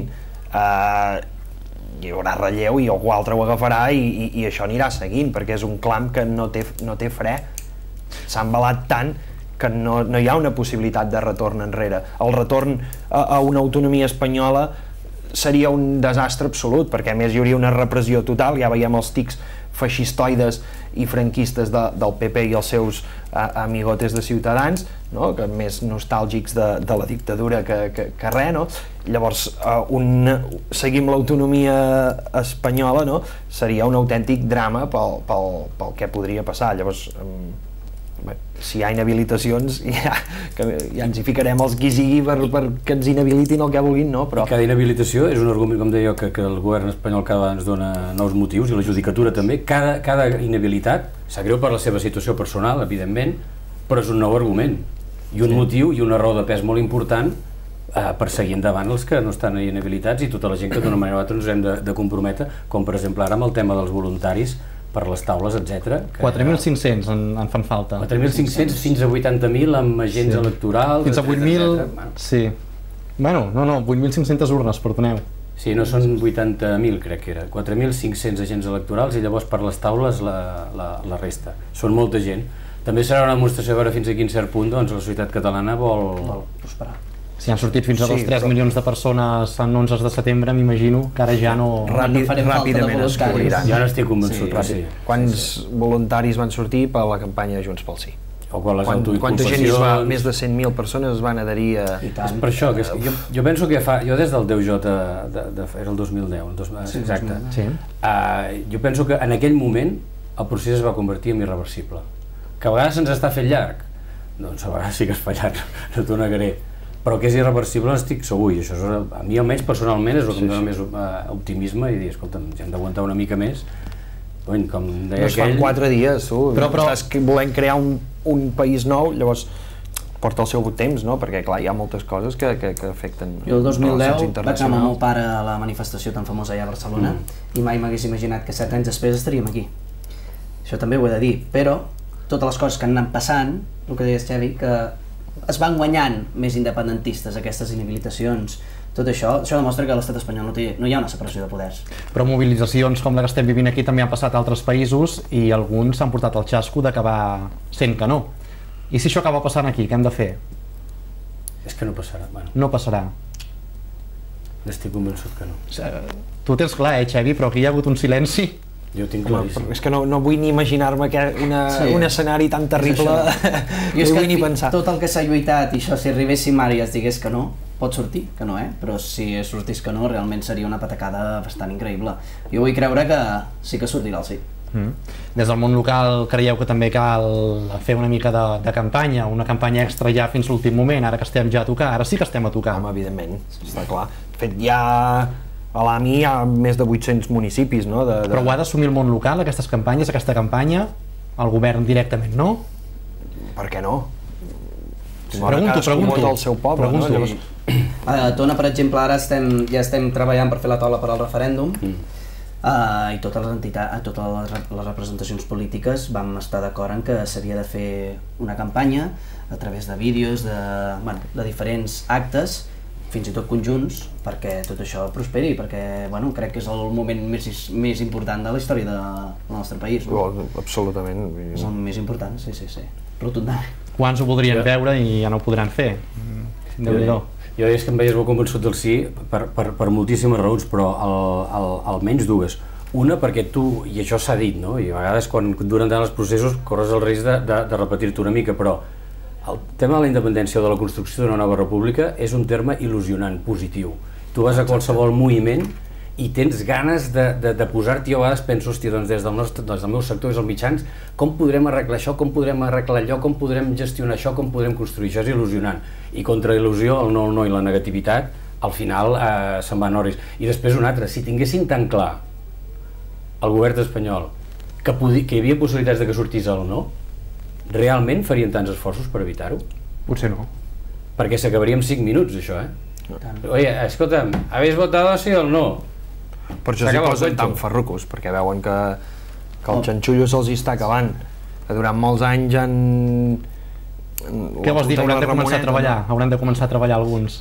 Uh, hi haurà relleu i algú altre ho agafarà i, i, i això anirà seguint, perquè és un clam que no té, no té fre. S'ha embalat tant que no, no hi ha una possibilitat de retorn enrere. El retorn a, a una autonomia espanyola seria un desastre absolut, perquè a més hi hauria una repressió total, ja veiem els tics feixistoides i franquistes de, del P P i els seus a, amigotes de Ciutadans, no? Que més nostàlgics de, de la dictadura que, que, que res, no? Llavors, uh, un, seguim l'autonomia espanyola, no? Seria un autèntic drama pel, pel, pel que podria passar. Llavors, um, bé, si hi ha inhabilitacions ja, que ja ens hi ficarem els qui sigui per, per que ens inhabilitin el que vulguin, no? Però... Cada inhabilitació és un argument, com deia jo, que, que el govern espanyol cada vegada ens dona nous motius, i la judicatura també. Cada, cada inhabilitat sap greu per la seva situació personal, evidentment, però és un nou argument i un sí. motiu i una raó de pes molt important eh, per seguir endavant els que no estan inhabilitats i tota la gent que d'una manera o altra ens hem de, de comprometre, com per exemple ara amb el tema dels voluntaris per les taules, etcètera. quatre mil cinc-cents en, en fan falta. quatre mil cinc-cents fins a vuitanta mil amb agents sí. electorals, fins a vuit mil, sí. Bueno, no, no, vuit mil cinc-centes urnes, perdoneu. Sí, no són vuitanta mil, crec que era. quatre mil cinc-cents agents electorals i llavors per les taules la, la, la resta. Són molta gent. També serà una demostració a veure fins a quin cert punt doncs, la societat catalana vol, vol prosperar. Si han sortit fins a dos, sí, tres però... milions de persones en onze de setembre, m'imagino que ara ja no... Ràpid, no ràpidament es cobriran. Jo n'estic convençut, sí, sí. Quants sí, sí. voluntaris van sortir per la campanya de Junts pel Sí? O quan les Quan, quanta gent es va, més de cent mil persones es van adherir a... És per això, que és, jo, jo penso que fa... Jo des del deu J, de, de, era el dos mil deu, el dos, sí, exacte. Sí. Uh, jo penso que en aquell moment el procés es va convertir en irreversible. Que a vegades se'ns està fent llarg, doncs a vegades sí que es fa llarg, no t'ho negaré. Però que és irreversible n'estic segur, i això és, a mi almenys personalment és el que em dona més uh, optimisme i dir, escolta'm, ja hem d'aguantar una mica més. Ui, com deia no es fan aquell... quatre dies, tu, però, però... estàs volent crear un, un país nou, llavors porta el seu temps, no? Perquè clar, hi ha moltes coses que, que, que afecten. Jo el dos mil deu vaig anar amb el meu pare a la manifestació tan famosa allà a Barcelona mm. i mai m'hagués imaginat que set anys després estaríem aquí. Això també ho he de dir, però totes les coses que han anat passant, el que deies, Xavi, que es van guanyant més independentistes aquestes inhabilitacions, tot això, això demostra que a l'estat espanyol no, té, no hi ha una separació de poders. Però mobilitzacions com la que estem vivint aquí també han passat a altres països i alguns s'han portat el xasco d'acabar sent que no. I si això acaba passant aquí, què hem de fer? És que no passarà. Bueno. No passarà. N'estic convençut que no. Tu ho tens clar, eh, Xavi, però aquí hi ha hagut un silenci. Jo ho tinc claríssim. És que no, no vull ni imaginar-me una, sí. un escenari tan terrible, no vull ni pensar. Tot el que s'ha lluitat i això, si arribéssim ara i es digués que no, pot sortir, que no, eh? Però si sortís que no, realment seria una patacada bastant increïble. Jo vull creure que sí que sortirà el sí. Mm. Des del món local creieu que també cal fer una mica de, de campanya, una campanya extra ja fins l'últim moment, ara que estem ja a tocar, ara sí que estem a tocar. Home, evidentment, està clar. De fet, ja... A l'A M I hi ha més de vuit-cents municipis, no? De, de... Però ho ha d'assumir el món local, aquestes campanyes, aquesta campanya, el govern directament, no? Per què no? Pregunto, pregunto. El seu poble, pregunto. No? Llavors... A Tona, per exemple, ara estem, ja estem treballant per fer la taula per al referèndum mm. uh, i totes les entitats, totes les, les representacions polítiques vam estar d'acord en que s'havia de fer una campanya a través de vídeos, de, bueno, de diferents actes, fins i tot conjunts, perquè tot això prosperi, perquè bueno, crec que és el moment més, més important de la història de, del nostre país. No? Oh, absolutament. És el més important, sí, sí, sí. Rotundament. Quants ho voldrien veure i ja no ho podran fer? Déu-n'hi-do. Jo és que em veies molt convençut del sí per, per, per moltíssimes raons, però al, al, almenys dues. Una, perquè tu, i això s'ha dit, no? I a vegades quan duren tant els processos corres el risc de, de, de repetir-te una mica, però el tema de la independència o de la construcció d'una nova república és un terme il·lusionant, positiu. Tu vas a qualsevol moviment i tens ganes de, de, de posar-t'hi, jo a vegades penso, hòstia, doncs des del, nostre, des del meu sector, des dels mitjans, com podrem arreglar això, com podrem arreglar allò, com podrem gestionar això, com podrem construir, això és il·lusionant. I contra il·lusió, el no, el no i la negativitat, al final eh, se'n van horis. I després un altre, si tinguessin tan clar el govern espanyol que, podi, que hi havia possibilitats de que sortís el no, realment farien tants esforços per evitar-ho? Potser no. Perquè s'acabaria en cinc minuts, això, eh? Oye, escolta'm, ¿habéis votado sí o no? Per això s'hi posen tan ferrucos, perquè veuen que, que el xanxullo se'ls està acabant, que durant molts anys han... Què vols dir, que hauran de començar a treballar? Hauran de començar a treballar alguns.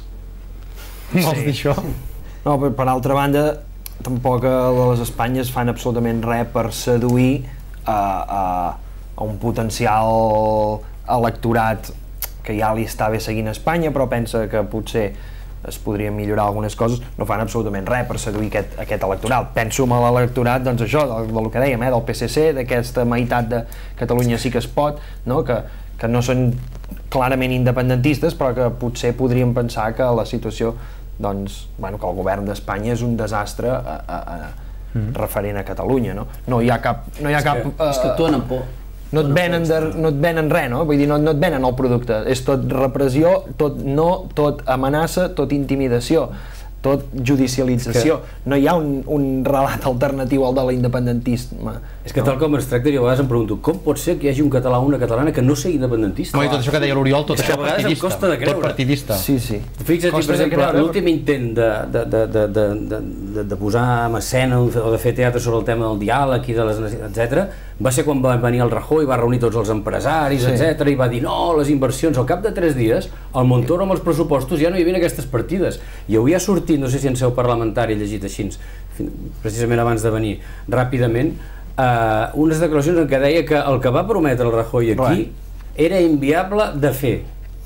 Vols dir això? No, per, per altra banda, tampoc a les Espanyes fan absolutament res per seduir a, a, a un potencial electorat que ja li està bé seguint a Espanya, però pensa que potser es podrien millorar algunes coses, no fan absolutament res per seduir aquest, aquest electorat. Penso en l'electorat, doncs això, del, del que dèiem, eh, del P S C, d'aquesta meitat de Catalunya sí que es pot, no? que, que no són clarament independentistes, però que potser podrien pensar que la situació, doncs, bueno, que el govern d'Espanya és un desastre a, a, a, mm. referent a Catalunya, no? No hi ha cap... No hi ha és, cap que, uh, és que actuen amb por. No et, venen de, no et venen res, no? Vull dir, no, no et venen el producte, és tot repressió, tot no, tot amenaça, tot intimidació, tot judicialització. Que... No hi ha un, un relat alternatiu al de l'independentisme. És que no? Tal com es tracta, jo a vegades em pregunto com pot ser que hi hagi un català o una catalana que no sigui independentista? No, i tot això que deia l'Oriol, tot és això partidista. Costa de creure. Tot partidista. Sí, sí. Fixa't, per exemple, l'últim intent de, de, de, de, de, de, de posar en escena o de fer teatre sobre el tema del diàleg i de les necessitats, etcètera, va ser quan va venir el Rajoy i va reunir tots els empresaris, sí. etcètera, i va dir no, les inversions. Al cap de tres dies, al Montoro amb els pressupostos ja no hi havia aquestes partides. I avui ha sortit, no sé si en seu parlamentari llegit així, precisament abans de venir, ràpidament, Uh, unes declaracions en què deia que el que va prometre el Rajoy aquí era inviable de fer.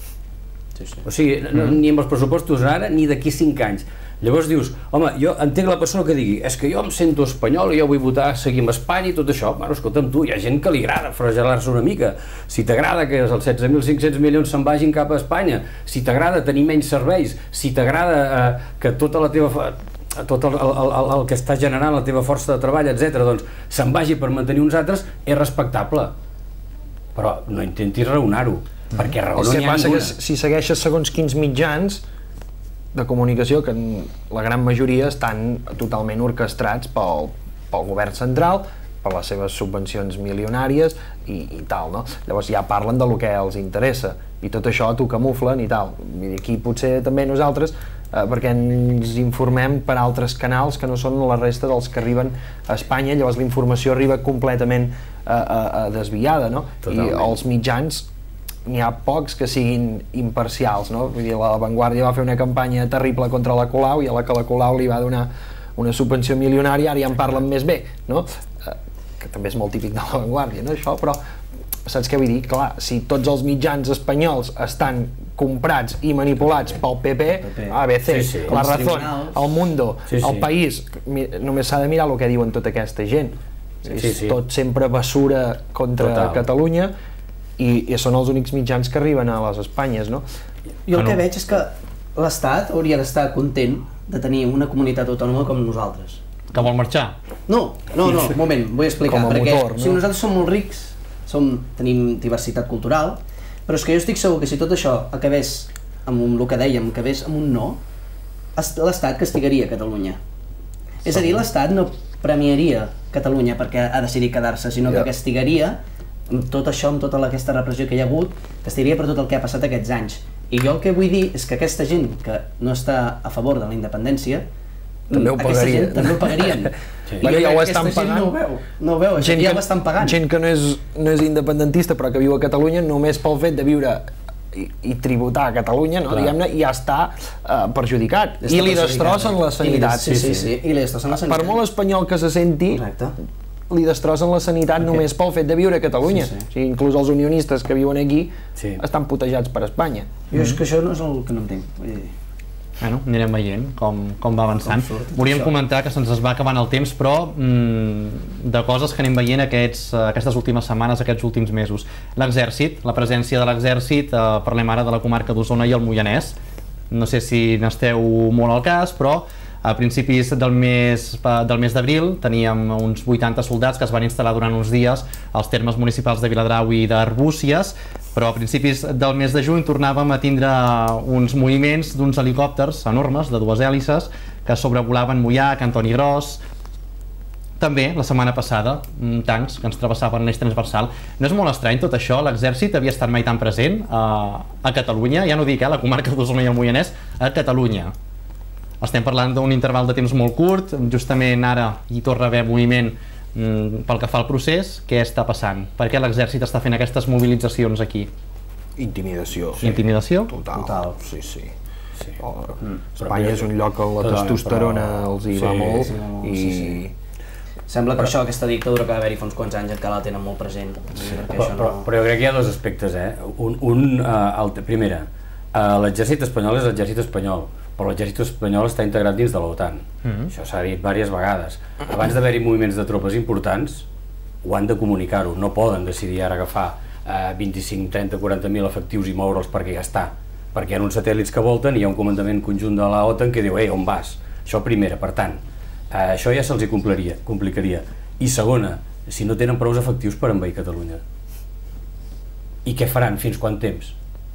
Sí, sí. O sigui, no, mm-hmm. ni amb els pressupostos ara ni d'aquí cinc anys. Llavors dius, home, jo entenc la persona que digui és que jo em sento espanyol i jo vull votar, seguir amb Espanya i tot això. Bueno, escolta'm tu, hi ha gent que li agrada fregelar-se una mica. Si t'agrada que els setze mil cinc-cents milions se'n vagin cap a Espanya, si t'agrada tenir menys serveis, si t'agrada uh, que tota la teva... tot el, el, el, el que està generant la teva força de treball, etcètera, doncs se'n vagi per mantenir uns altres, és respectable. Però no intentis raonar-ho, mm. perquè raó no n'hi ha ninguna. Que si segueixes segons quins mitjans de comunicació, que la gran majoria estan totalment orquestrats pel, pel govern central, per les seves subvencions milionàries i, i tal, no? Llavors ja parlen de lo que els interessa i tot això t'ho camuflen i tal. I aquí potser també nosaltres, eh, perquè ens informem per altres canals que no són la resta dels que arriben a Espanya, llavors la informació arriba completament eh, eh, desviada, no? Totalment. I els mitjans n'hi ha pocs que siguin imparcials, no? Vull dir, la Vanguardia va fer una campanya terrible contra la Colau i a la que la Colau li va donar una subvenció milionària, ara ja en parlen més bé, no? Que també és molt típic de la Vanguardia, no, això, però saps què vull dir? Clar, si tots els mitjans espanyols estan comprats i manipulats pel P P, A B C, sí, sí. La Razón, El Mundo, sí, sí. El País, només s'ha de mirar el que diuen tota aquesta gent. Sí, és sí, sí. Tot sempre basura contra Total. Catalunya i, i són els únics mitjans que arriben a les Espanyes, no? Jo el que veig és que l'Estat hauria d'estar content de tenir una comunitat autònoma com nosaltres. Que vol marxar? No, no, no, un moment, vull explicar, perquè motor, no? Si nosaltres som molt rics, som, tenim diversitat cultural, però és que jo estic segur que si tot això acabés amb un, el que dèiem, acabés amb un no, l'Estat castigaria Catalunya. És a dir, l'Estat no premiaria Catalunya perquè ha decidit quedar-se, sinó que castigaria amb tot això, amb tota aquesta repressió que hi ha hagut, castigaria per tot el que ha passat aquests anys. I jo el que vull dir és que aquesta gent que no està a favor de la independència també ho pagarien. També ho pagarien. Sí. Bueno, ja ho estan pagant. No ho veu, no ho veu, gent ja ho estan pagant. Gent que no és, no és independentista però que viu a Catalunya només pel fet de viure i, i tributar a Catalunya, no? Diguem-ne, ja està uh, perjudicat. I li destrossen la sanitat. Sí, sí, sí. I li destrossen la sanitat. Per molt espanyol que se senti, Correcte. Li destrossen la sanitat okay. només pel fet de viure a Catalunya. Sí, sí. O sigui, inclús els unionistes que viuen aquí sí. estan putejats per Espanya. Jo és que això no és el que no entenc. Vull dir... Bueno, anirem veient com, com va avançant. Volíem comentar que se'ns va acabant el temps, però mmm, de coses que anem veient aquests, aquestes últimes setmanes, aquests últims mesos. L'exèrcit, la presència de l'exèrcit, eh, parlem ara de la comarca d'Osona i el Moianès. No sé si n'esteu molt al cas, però a principis del mes, del mes d'abril teníem uns vuitanta soldats que es van instal·lar durant uns dies als termes municipals de Viladrau i d'Arbúcies, però a principis del mes de juny tornàvem a tindre uns moviments d'uns helicòpters enormes de dues hèlices que sobrevolaven Moià, Cantoni Gros. També, la setmana passada, tancs que ens travessaven l'eix transversal. No és molt estrany tot això? L'exèrcit havia estat mai tan present a, a Catalunya, ja no dic, eh, la comarca d'Osona i el Moianès, a Catalunya. Estem parlant d'un interval de temps molt curt, justament ara hi torna a haver moviment mm, pel que fa al procés. Què està passant? Per què l'exèrcit està fent aquestes mobilitzacions aquí? Intimidació. Sí. Intimidació? Total. Total. Sí, sí. Sí. Oh, Mm. Espanya és un lloc on la Però- testosterona però- els hi sí, va molt sí, molt, i... sí, sí. Sembla que això, aquesta dictadura que va haver-hi fa uns quants anys encara la tenen molt present. Sí, Però, però, però jo crec que hi ha dos aspectes, eh? Un, un uh, el, primera, uh, l'exèrcit espanyol és l'exèrcit espanyol, però l'exèrcit espanyol està integrat dins de l'OTAN. Mm-hmm. Això s'ha dit diverses vegades. Abans d'haver-hi moviments de tropes importants, ho han de comunicar-ho. No poden decidir ara agafar uh, vint-i-cinc, trenta, quaranta mil efectius i moure'ls perquè ja està. Perquè hi ha uns satèl·lits que volten i hi ha un comandament conjunt de la OTAN que diu «Ei, on vas?». Això primera, per tant. Uh, això ja se'ls complicaria, complicaria. I segona, si no tenen prous efectius per envair Catalunya. I què faran? Fins quant temps?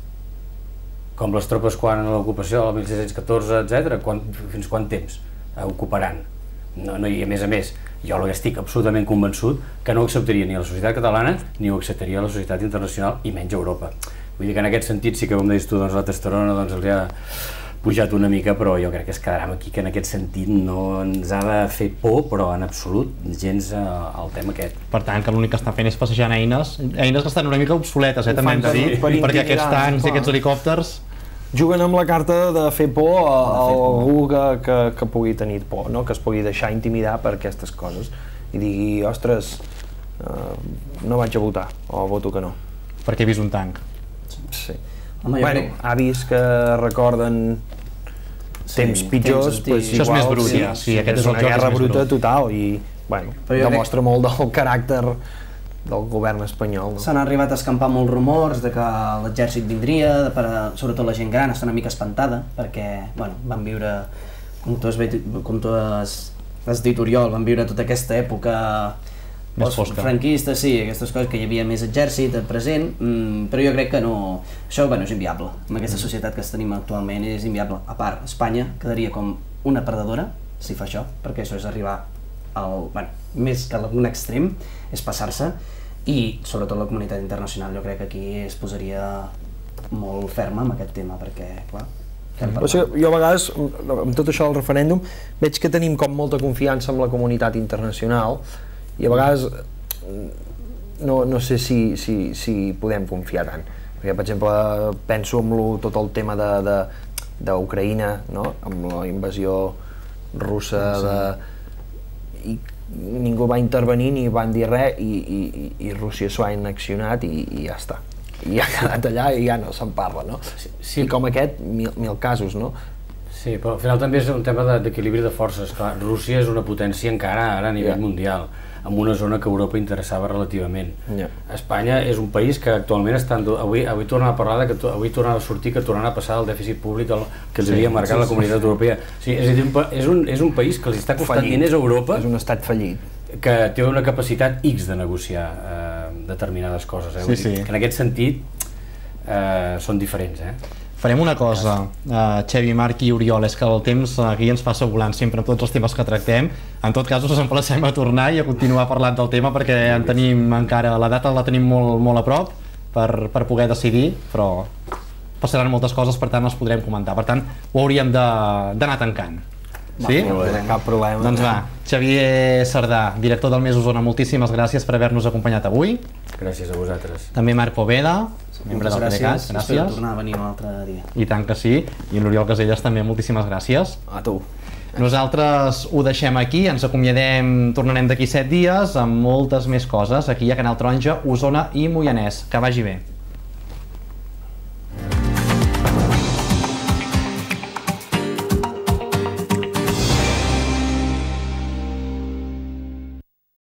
Com les tropes quan a l'ocupació del mil sis-cents catorze, etcètera, quan, fins quant temps uh, ocuparan? No, no, I a més a més, jo estic absolutament convençut que no ho acceptaria ni la societat catalana ni ho acceptaria la societat internacional i menys Europa. Vull dir que en aquest sentit sí que, com deies tu, doncs, la testosterona doncs, els ha pujat una mica, però jo crec que es quedarà aquí, que en aquest sentit no ens ha de fer por, però en absolut gens eh, el tema aquest. Per tant, que l'únic que està fent és passejant eines, eines que estan una mica obsoletes, eh, Ho també hem fan de dir, per- per perquè aquests intimidar, tancs i clar. aquests helicòpters... Juguen amb la carta de fer por a, a algú que, que, que pugui tenir por, no? Que es pugui deixar intimidar per aquestes coses i digui, ostres, uh, no vaig a votar, o voto que no. Perquè he vist un tanc. Sí. Home, jo Bueno, crec- avis que recorden Sí, temps pitjors, temps pues, antics. Això és igual, més brut, sí, ja. Sí, aquest és el una joc, és guerra més bruta brut. total i, bueno, Però jo demostra molt del caràcter del govern espanyol. No? S'han arribat a escampar molts rumors de que l'exèrcit vindria, de per a, sobretot la gent gran està una mica espantada, perquè bueno, van viure, com tu has, ve- com tu has, has dit Oriol, van viure tota aquesta època Més fosca. franquista, sí, aquestes coses que hi havia més exèrcit present, mm, però jo crec que no, això bueno, és inviable. Amb aquesta societat que tenim actualment és inviable. A part, Espanya quedaria com una perdedora si fa això, perquè això és arribar al, bueno, més que un extrem, és passar-se, i sobretot la comunitat internacional jo crec que aquí es posaria molt ferma amb aquest tema, perquè, clar, què en O sigui, jo a vegades, amb tot això del referèndum, veig que tenim com molta confiança amb la comunitat internacional i a vegades no, no sé si, si, si podem confiar tant. Perquè, per exemple, penso en lo, tot el tema de, de, d'Ucraïna, no? Amb la invasió russa de... i ningú va intervenir ni van dir res i, i, i Rússia s'ho ha annexionat i, i ja està. I ha quedat allà i ja no se'n parla, no? Sí. I com aquest, mil, mil casos, no? Sí, però al final també és un tema de- d'equilibri de forces. Clar, Rússia és una potència encara ara a nivell Ja. mundial, en una zona que Europa interessava relativament. Ja. Espanya és un país que actualment està... en do- Avui, avui torna a parlar de que to- avui torna a sortir que tornarà a passar el dèficit públic al, que els Sí, havia marcat sí, la sí. Comunitat Europea. Sí, és, a dir, un, pa- és, un, és un país que els està costant Fallit. diners a Europa, És un estat fallit. que té una capacitat X de negociar eh, determinades coses. Eh? Sí, Vull dir sí. Que en aquest sentit eh, són diferents. Eh? Farem una cosa, uh, Xevi, Marc i Oriol, és que el temps aquí ens passa volant sempre amb tots els temes que tractem. En tot cas us emplacem a tornar i a continuar parlant del tema perquè en tenim encara, la data la tenim molt, molt a prop per, per poder decidir, però passaran moltes coses, per tant les podrem comentar. Per tant, ho hauríem de- d'anar tancant. Sí? Cap problema. Doncs va, Xavier Sardà, director del Mes Osona, moltíssimes gràcies per haver-nos acompanyat avui. Gràcies a vosaltres. També Marc Poveda, membre Moltes del gràcies, PDeCAT, espero gràcies. tornar a venir un altre dia. I tant que sí, i l'Oriol Casellas també, moltíssimes gràcies. A tu. Nosaltres ho deixem aquí, ens acomiadem, tornarem d'aquí set dies amb moltes més coses aquí a Canal Taronja, Osona i Moianès. Que vagi bé.